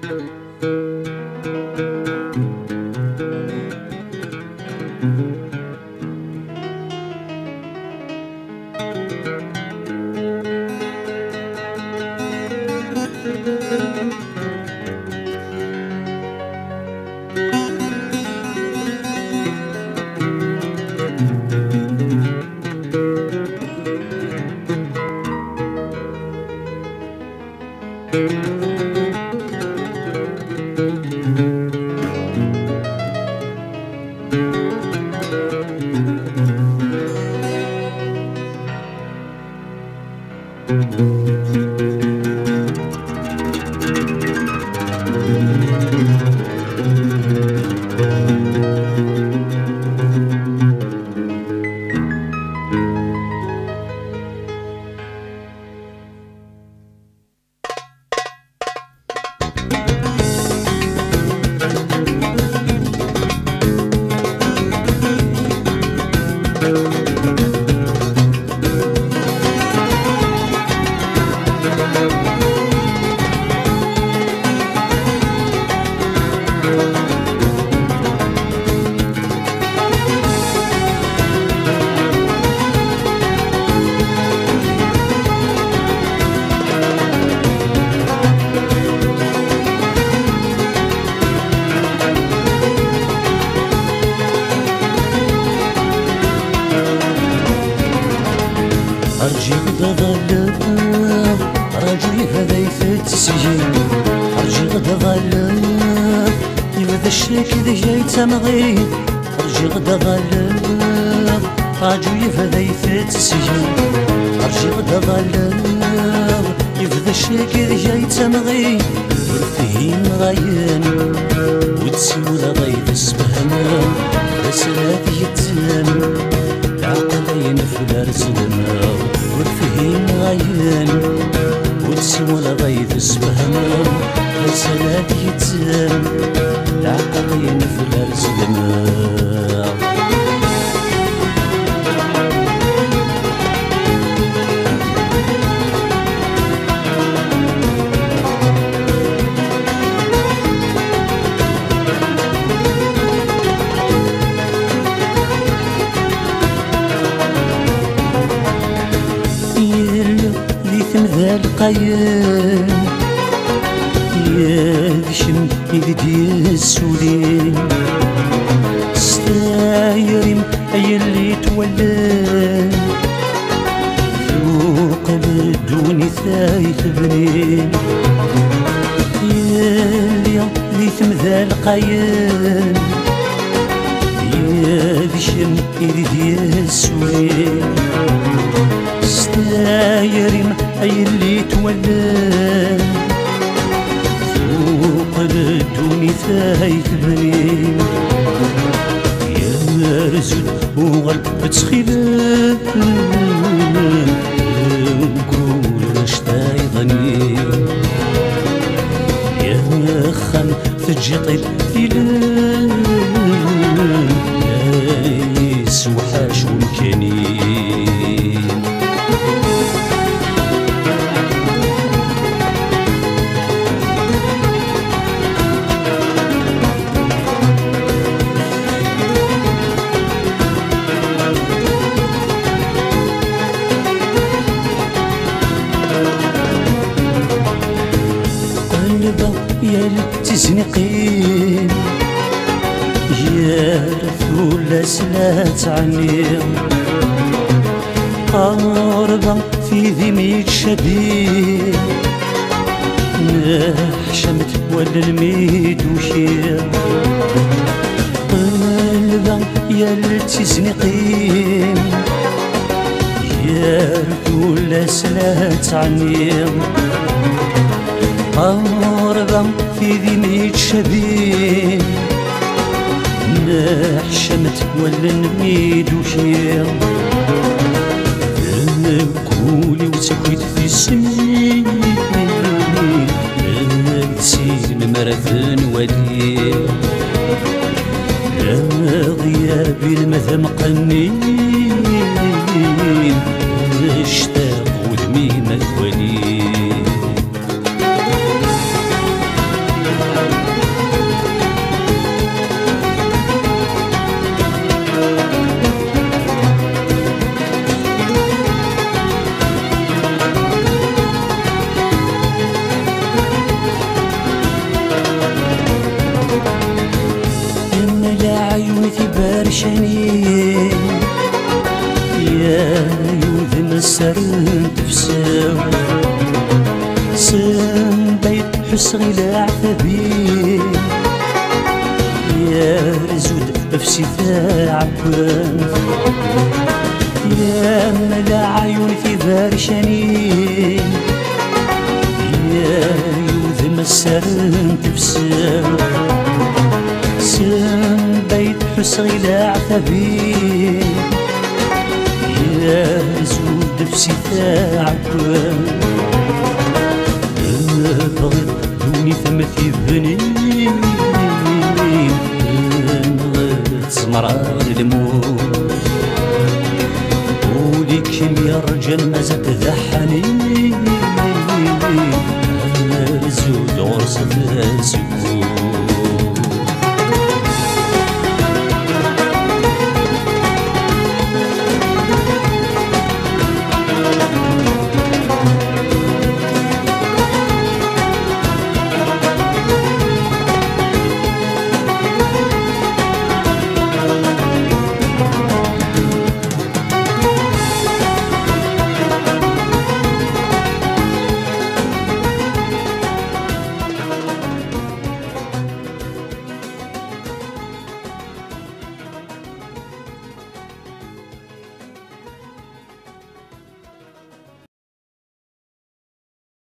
أرجي ظلام رجلي هذا يفتسي أرجي ظلام يبدا الشك ذي جاي تمغي أرجي ظلام رجلي هذا يفتسي أرجي ظلام يبدا الشك ذي جاي تمغي ورفهين غاين وتسول غايد اسبهنا بس لا يتم عقلين في الارزلنا والفهيم غاين وتسول غايد اسبهنا بس لا يتم عقلين في الارزلنا ذا القايم يدشم يدي السولين ستايرم أي اللي تولى فوق الدوني ثايث بنين يلي ليثم ذا القايم يدشم يدي السولين ستايرم أي اللي تولى فوق الدوني ثايث بنين يا مرزود وغلب تسخيلان نقول اشتاي ظنين يا خم تجطي الثيلان يسوحاش ومكانين يا التزنقين يا رثول سلات عني قاربة في ذميك شبيه نحشمت ولا الميد وشير قلبة يا التزنقين يا رثول سلات عني قاربة في ذميك شبيه نحشمت ولا نميد وشير كولي وتكويت في السمين نسين مرثن ودي غيابي المذم قنين اشتاق ودمي مثولي فرشاني يا يوذ مسر تفساو سن بيت حس غير عتبي يا زود نفسي تعبان يا ملا عيون في فرشاني يا يوذ مسر تفساو سن بيت حس غير عتبي يا زود نفسي تعبان بغيت دوني ثمثي بنين تزمران الموت وليك يا رجال مازال تذحني